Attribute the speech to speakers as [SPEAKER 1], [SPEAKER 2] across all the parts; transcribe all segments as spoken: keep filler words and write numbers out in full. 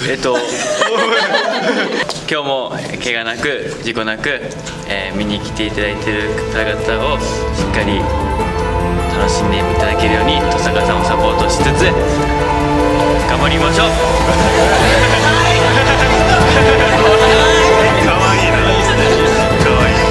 [SPEAKER 1] えっと今日も怪我なく事故なく、えー、見に来ていただいている方々をしっかり楽しんでいただけるように登坂さんをサポートしつつ頑張りましょう。かわいいな。かわいい。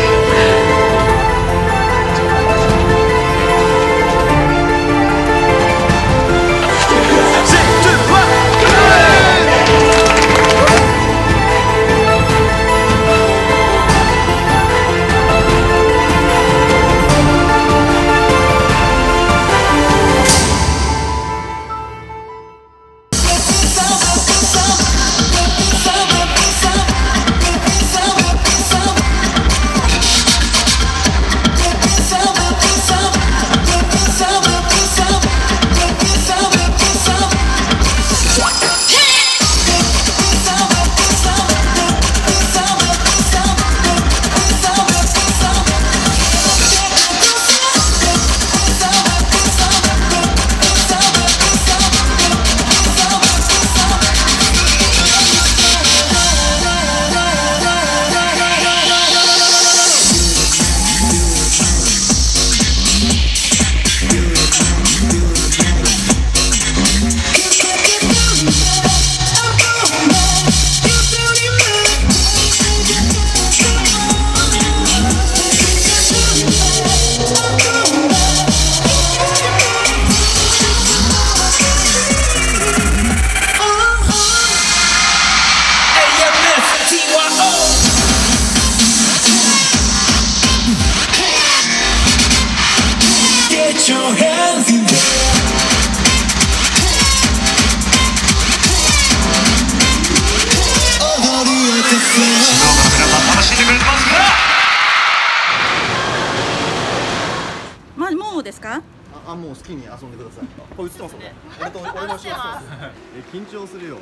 [SPEAKER 2] まあ、もうですか？
[SPEAKER 3] あ、あもう好きに遊んでください。これ映ってますよね。俺と俺も一緒です。え、緊張するよ。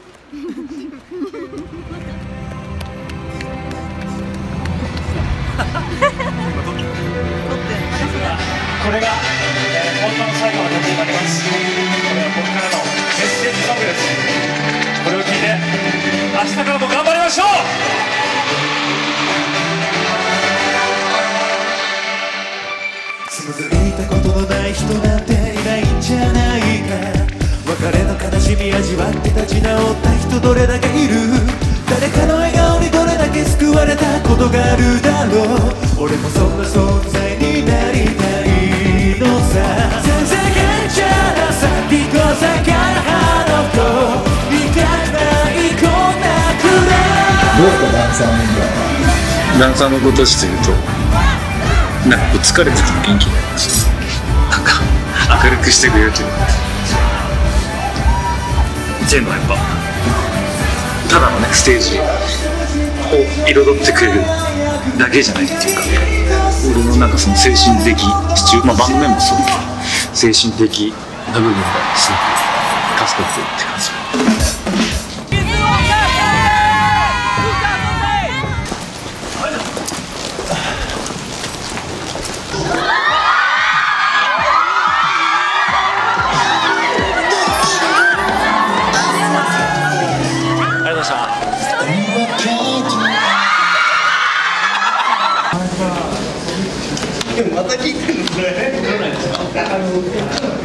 [SPEAKER 4] これが、えー、本当の最後の曲になります。これは僕からのメッセージソングです。これを聞いて明日からも頑張りましょう。
[SPEAKER 5] つまずいたことのない人なんていないんじゃないか。別れの悲しみ味わって立ち直った人どれだけいる。誰かの笑顔にどれだけ救われたことがあるだろう。俺もそんな存在になりたいのさ。全然変じゃなさ人魚魚の子みたいないこんなくらい。
[SPEAKER 6] どうですかダンサーメンバーは。ダンサーの子として言うとなんかこう疲れてても元気になります。なんか明るくしてくれるというか全部やっぱただのねステージを彩ってくれるだけじゃないっていうか、俺のなんかその精神的支柱、まあバンドメンバーもそうだけど精神的な部分がすごく助かってるって感じ。
[SPEAKER 3] また聞いてるのこれ。